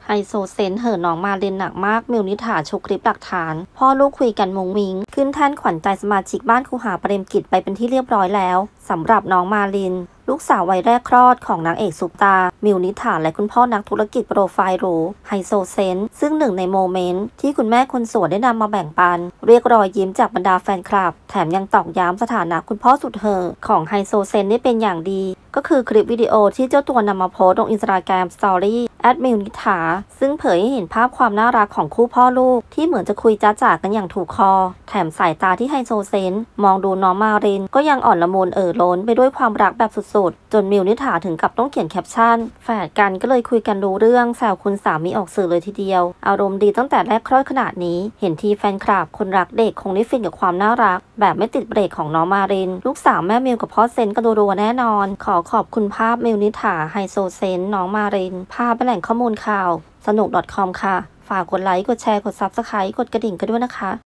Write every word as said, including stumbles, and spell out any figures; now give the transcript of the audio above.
ไฮโซเซนเห่อน้องมาเรียนหนักมากมิวนิถาโชว์คลิปหลักฐานพ่อลูกคุยกันมุ้งมิ้งขึ้นแท่นขวัญใจสมาชิกบ้านคูหาเปรมกิจไปเป็นที่เรียบร้อยแล้วสำหรับน้องมาลินลูกสาววัยแรกคลอดของนางเอกซุปตามิวนิถาและคุณพ่อนักธุรกิจโปรไฟล์หรูไฮโซเซนซึ่งหนึ่งในโมเมนต์ที่คุณแม่คนสวยได้นำมาแบ่งปันเรียกรอยยิ้มจากบรรดาแฟนคลับแถมยังตอกย้ำสถานะคุณพ่อสุดเห่อของไฮโซเซนได้เป็นอย่างดีก็คือคลิปวิดีโอที่เจ้าตัวนำมาโพสต์ลงอินสตาแกรมสตอรี่แอดมิวนิถาซึ่งเผยให้เห็นภาพความน่ารักของคู่พ่อลูกที่เหมือนจะคุยจ้าจ๋ากันอย่างถูกคอแถมสายตาที่ไฮโซเซนมองดูน้องมารินก็ยังอ่อนละมุนเอ่อล้นไปด้วยความรักแบบสุดๆจนมิวนิถาถึงกับต้องเขียนแคปชั่นแฝดกันก็เลยคุยกันรู้เรื่องแซวคุณสามีออกสื่อเลยทีเดียวอารมณ์ดีตั้งแต่แรกคลอดขนาดนี้เห็นทีแฟนคลับคนรักเด็กคงได้ฟินกับความน่ารักแบบไม่ติดเบรกของน้องมารินลูกสาวแม่มิวกับพ่อเซนก็รัวๆแน่นอนขอขอบคุณภาพมิวนิถาไฮโซเซนน้องมารินภาพเป็นแหล่งข้อมูลข่าวสนุก .com ค่ะฝากกดไลค์กดแชร์กด ซับสไครบ์ กดกระดิ่งกันด้วยนะคะ